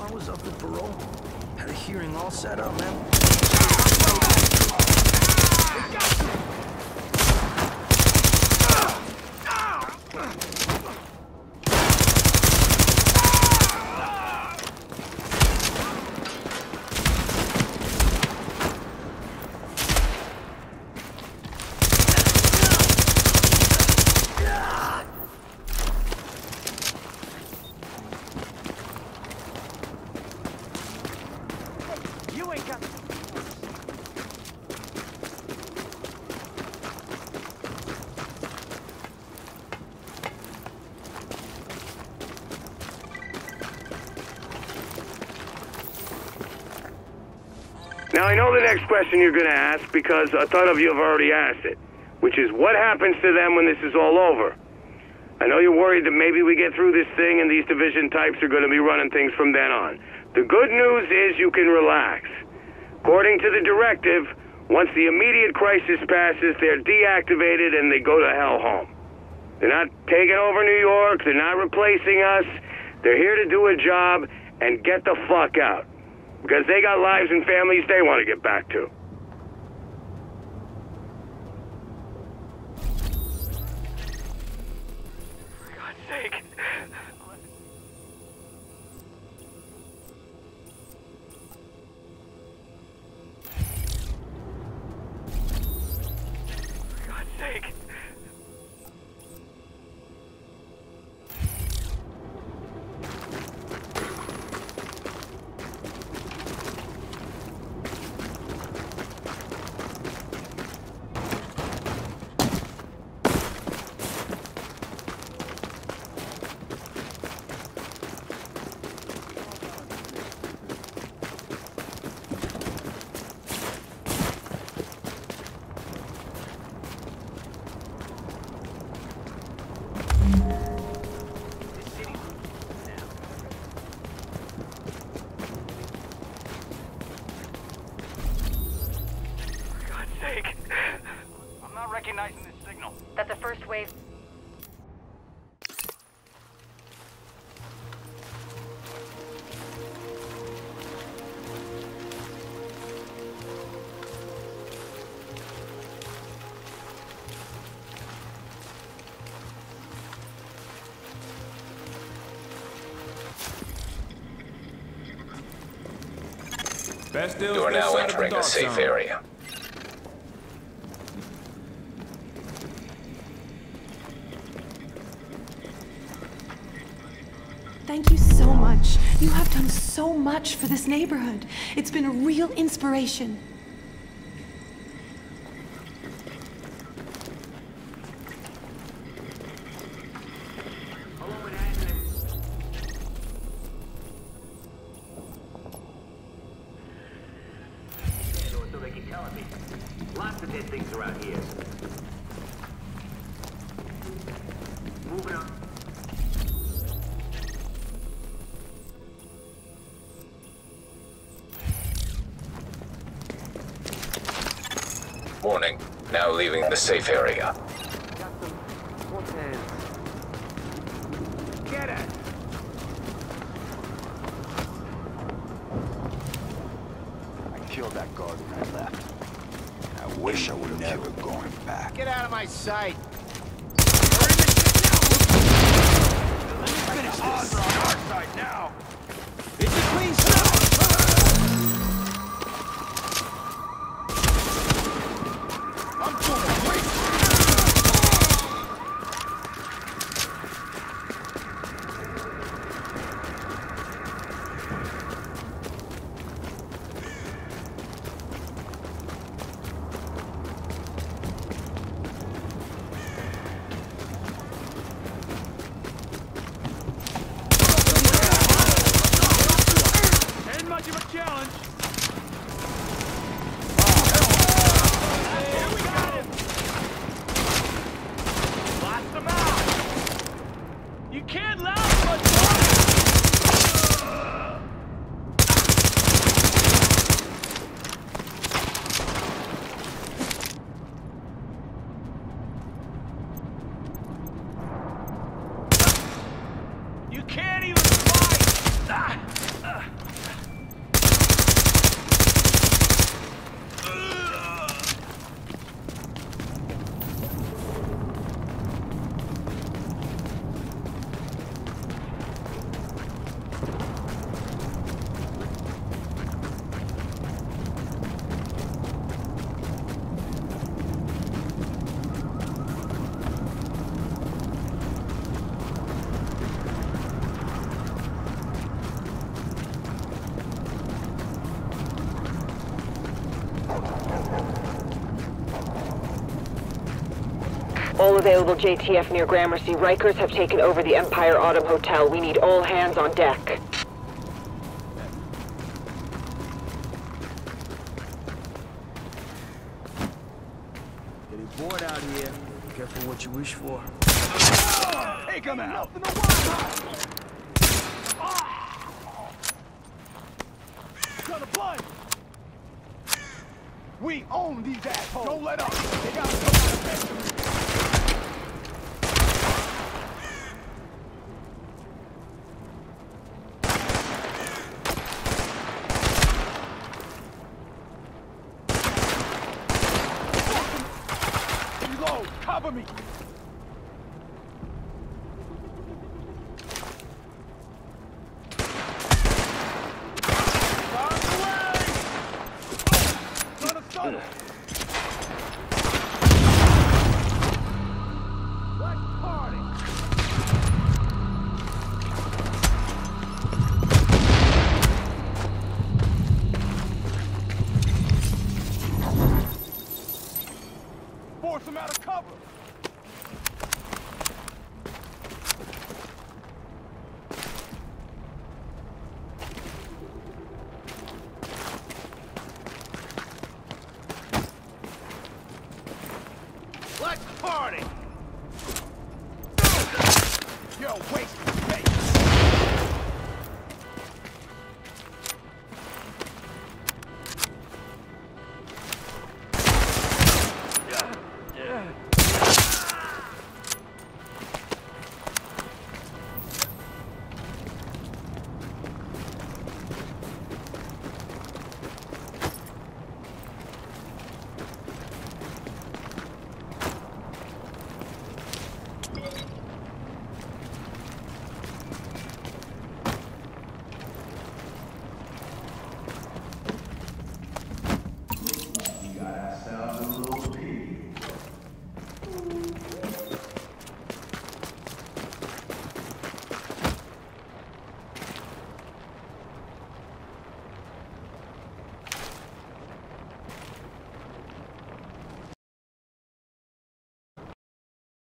I was up for parole. Had a hearing all set up, man. Now, I know the next question you're going to ask because a ton of you have already asked it, which is what happens to them when this is all over? I know you're worried that maybe we get through this thing and these division types are going to be running things from then on. The good news is you can relax. According to the directive, once the immediate crisis passes, they're deactivated and they go to hell home. They're not taking over New York, they're not replacing us. They're here to do a job and get the fuck out. Because they got lives and families they want to get back to. For God's sake. For God's sake. I'm not recognizing this signal. That's the first wave. You are now entering a safe area. Thank you so much. You have done so much for this neighborhood. It's been a real inspiration. So they keep telling me. Lots of dead things around here. Moving on. Warning, now leaving the safe area. Get it! I killed that guard when I left. I wish I would never going back. Get out of my sight! Let me finish this. Odds are on our side now! It's a clean start. I'm doing great. available JTF near Gramercy. Rikers have taken over the Empire Autumn Hotel. We need all hands on deck. Getting bored out here. Careful what you wish for. Take him out! Gonna play! We own these assholes! Don't let up! They got something. Reload! Cover me! Run away! Gonna stun him!